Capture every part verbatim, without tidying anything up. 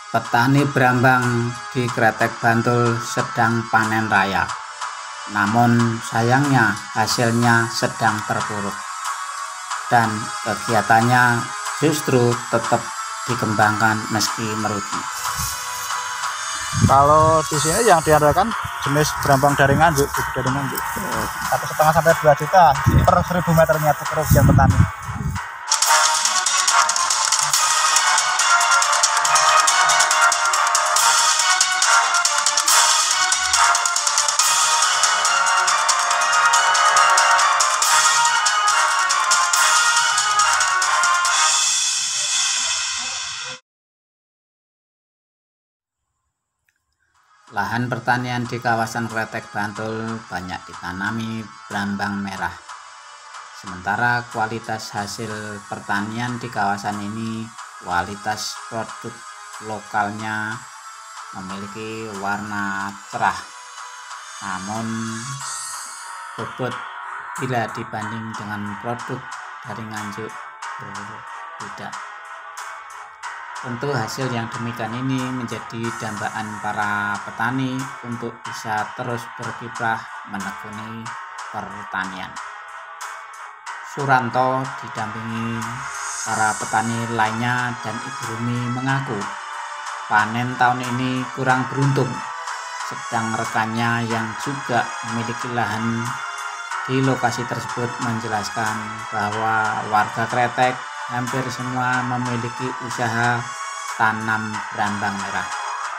Petani Brambang di Kretek Bantul sedang panen raya, namun sayangnya hasilnya sedang terpuruk dan kegiatannya justru tetap dikembangkan meski merugi. Kalau di sini yang diandalkan jenis Brambang daringan, Bu, daringan, Bu. Satu setengah sampai dua juta per seribu meternya kerugian petani. Lahan pertanian di kawasan Kretek Bantul banyak ditanami brambang merah. Sementara kualitas hasil pertanian di kawasan ini, kualitas produk lokalnya memiliki warna cerah, namun bobot bila dibanding dengan produk dari Nganjuk berbeda. Tentu hasil yang demikian ini menjadi dambaan para petani untuk bisa terus berkiprah menekuni pertanian. Suranto didampingi para petani lainnya dan Ibu Rumi mengaku panen tahun ini kurang beruntung, sedang rekannya yang juga memiliki lahan di lokasi tersebut menjelaskan bahwa warga Kretek hampir semua memiliki usaha tanam brambang merah.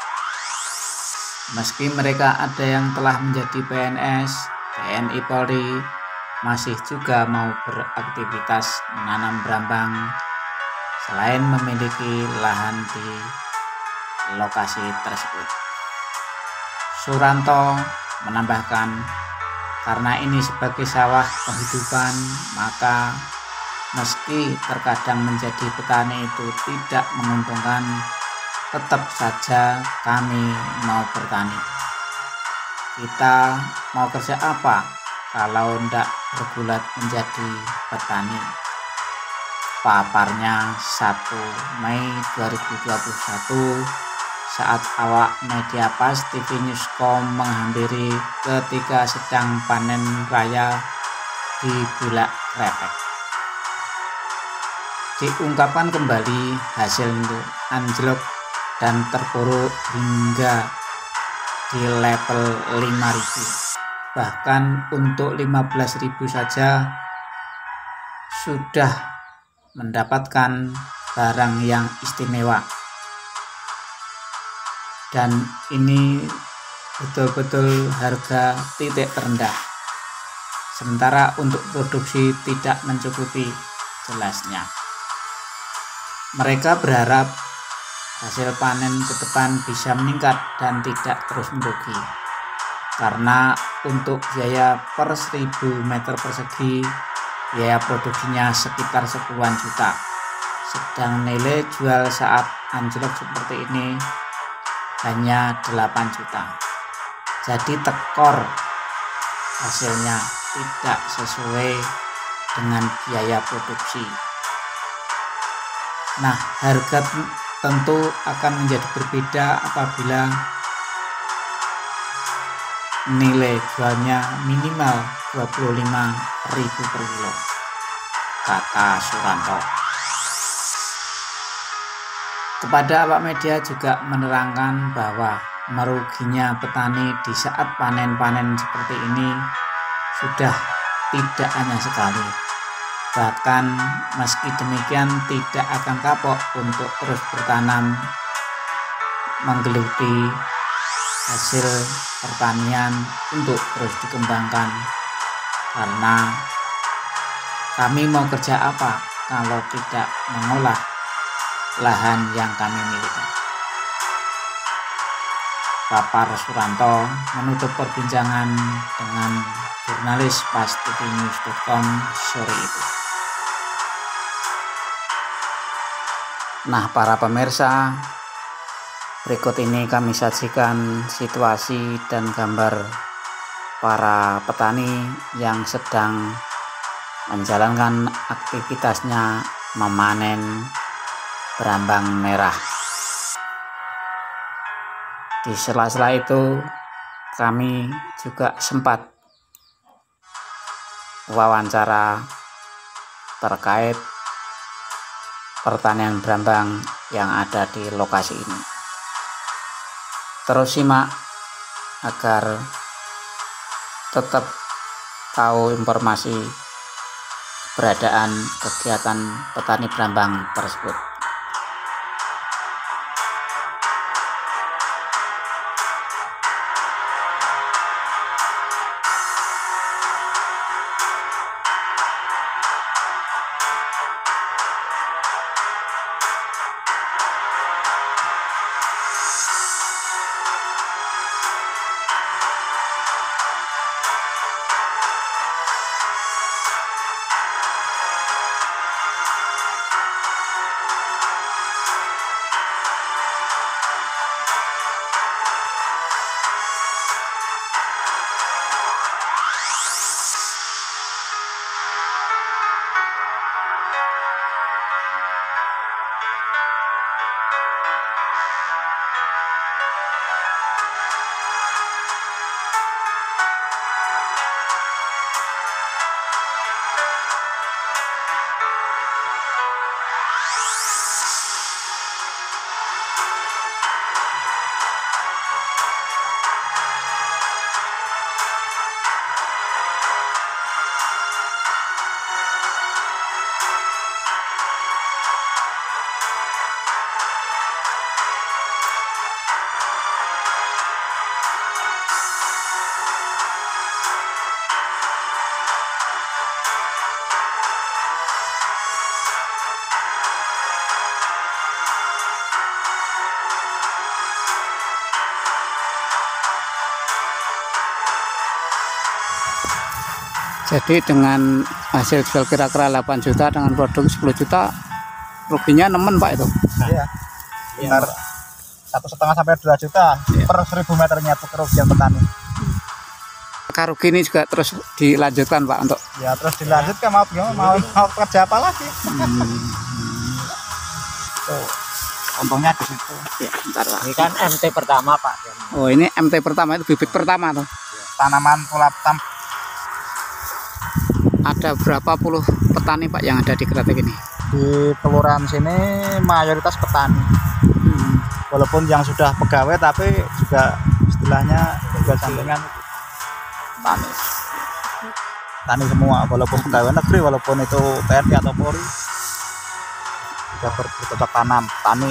Meski mereka ada yang telah menjadi P N S, T N I Polri, masih juga mau beraktivitas menanam brambang selain memiliki lahan di lokasi tersebut. Suranto menambahkan, karena ini sebagai sawah penghidupan, maka meski terkadang menjadi petani itu tidak menguntungkan, tetap saja kami mau bertani. Kita mau kerja apa kalau tidak bergulat menjadi petani? Paparnya satu Mei dua ribu dua puluh satu saat awak media Pas T V Newscom menghampiri ketika sedang panen raya di Bulak Kretek. Diungkapkan kembali hasil itu anjlok dan terpuruk hingga di level lima ribu. Bahkan untuk lima belas ribu saja sudah mendapatkan barang yang istimewa. Dan ini betul-betul harga titik terendah. Sementara untuk produksi tidak mencukupi, jelasnya. Mereka berharap hasil panen ke depan bisa meningkat dan tidak terus merugi. Karena untuk biaya per seribu meter persegi, biaya produksinya sekitar sepuluhan juta. Sedang nilai jual saat anjlok seperti ini hanya delapan juta. Jadi tekor hasilnya tidak sesuai dengan biaya produksi. Nah, harga tentu akan menjadi berbeda apabila nilai jualnya minimal dua puluh lima ribu per kilo, kata Suranto. Kepada awak media juga menerangkan bahwa meruginya petani di saat panen-panen seperti ini sudah tidak hanya sekali. Bahkan meski demikian tidak akan kapok untuk terus bertanam, menggeluti hasil pertanian untuk terus dikembangkan. Karena kami mau kerja apa kalau tidak mengolah lahan yang kami miliki. Papar Suranto menutup perbincangan dengan jurnalis Pas T V News dot com sore itu. Nah, para pemirsa, berikut ini kami sajikan situasi dan gambar para petani yang sedang menjalankan aktivitasnya memanen brambang merah. Di sela-sela itu kami juga sempat wawancara terkait pertanian brambang yang ada di lokasi ini. Terus simak agar tetap tahu informasi keberadaan kegiatan petani brambang tersebut. Jadi dengan hasil jual kira-kira delapan juta dengan produk sepuluh juta, ruginya nemen Pak itu. Iya. Sekitar satu setengah sampai dua juta ya. Per seribu meternya itu kerugian petani. Akar rugi ini juga terus dilanjutkan Pak untuk. Ya terus dilanjutkan mau gimana? Mau mau kerja apa lagi? Hmm. Tuh, untungnya di situ. Ya, bentar Pak. Ini kan M T pertama Pak. Oh ini M T pertama itu bibit pertama tuh. Tanaman pulaptam. Ada berapa puluh petani Pak yang ada di Kretek ini? Di kelurahan sini mayoritas petani. Hmm. Walaupun yang sudah pegawai tapi juga istilahnya juga sampingan tani. Tani semua, walaupun pegawai negeri, walaupun itu T N I atau Polri, juga bercocok tanam tani.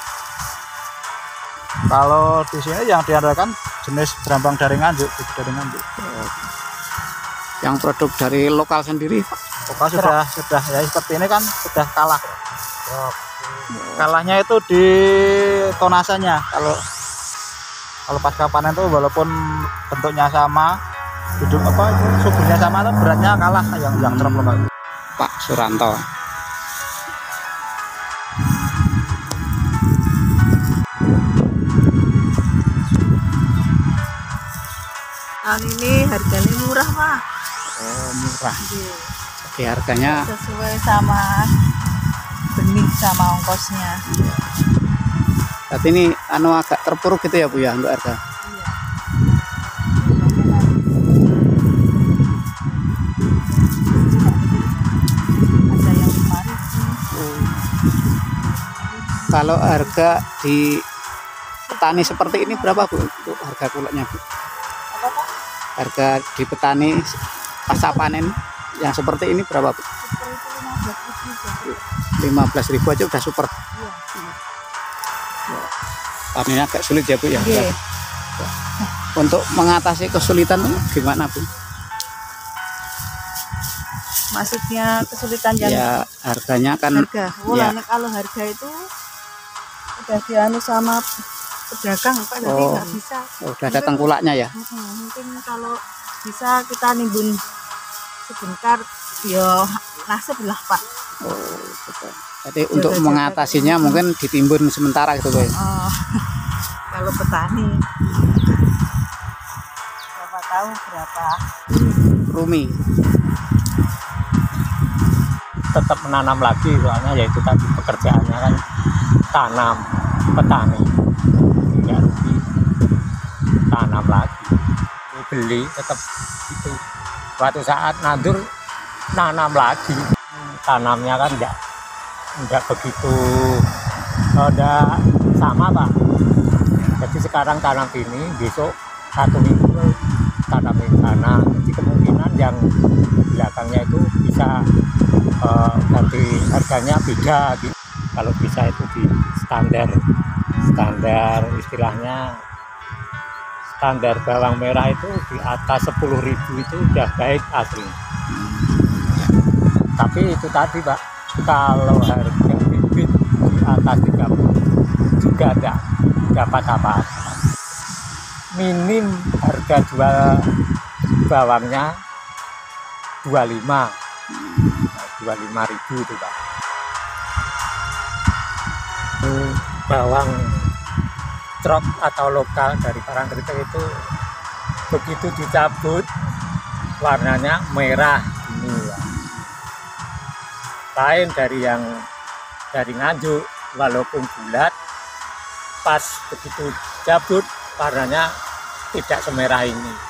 Kalau di sini yang diandalkan jenis brambang daringan, yuk, daringan yuk. Yang produk dari lokal sendiri Pak? Lokal sudah sudah ya seperti ini kan sudah kalah. Kalahnya itu di tonasenya. Kalau kalau pasca panen itu walaupun bentuknya sama, hidup apa itu suburnya sama, itu beratnya kalah yang yang terlalu. Pak Suranto. Tahun ini harganya murah Pak. Oh murah. Iya. Jadi harganya Sesuai sama benih sama ongkosnya. tapi ini anu agak terpuruk gitu ya Bu ya untuk harga. Iya. Ada yang lima ribu. Kalau harga di petani seperti ini berapa Bu untuk harga kulaknya Bu? Apa Pak? Harga di petani pasca panen yang seperti ini berapa Bu? Super itu lima belas ribu. lima belas ribu aja udah super. Iya. Panennya agak sulit ya Bu ya. Iya. Untuk mengatasi kesulitan gimana Bu? Maksudnya kesulitan yang Ya harganya kan harga. Oh, ya. nah, kalau harga itu udah dianu sama pedagang Pak, jadi Oh. nggak bisa. oh, udah ada tengkulaknya ya. Mm-mm, mungkin kalau bisa kita nimbun sebentar ya nasib lah Pak. Oh, betul. Jadi untuk mengatasinya mungkin ditimbun sementara gitu Bu. ya? Oh, kalau petani siapa tahu berapa. Rumi. Tetap menanam lagi soalnya yaitu tadi pekerjaannya kan tanam petani nggak rugi. tanam lagi, beli tetap itu. Suatu saat nandur nanam lagi, tanamnya kan enggak enggak begitu, enggak sama Pak. Jadi sekarang tanam ini, besok satu minggu tanam di sana. Jadi kemungkinan yang belakangnya itu bisa uh, ganti harganya beda gitu. Kalau bisa itu di standar standar istilahnya standar bawang merah itu di atas sepuluh ribu itu udah baik asli. Tapi itu tadi Pak, kalau harga bibit di atas tiga puluh juga ada dapat apa? Minim harga jual bawangnya dua puluh lima ribu itu Pak. Bawang truk atau lokal dari Parangtritis itu begitu dicabut warnanya merah ini ya. Lain dari yang dari Nganjuk, walaupun bulat pas begitu cabut warnanya tidak semerah ini.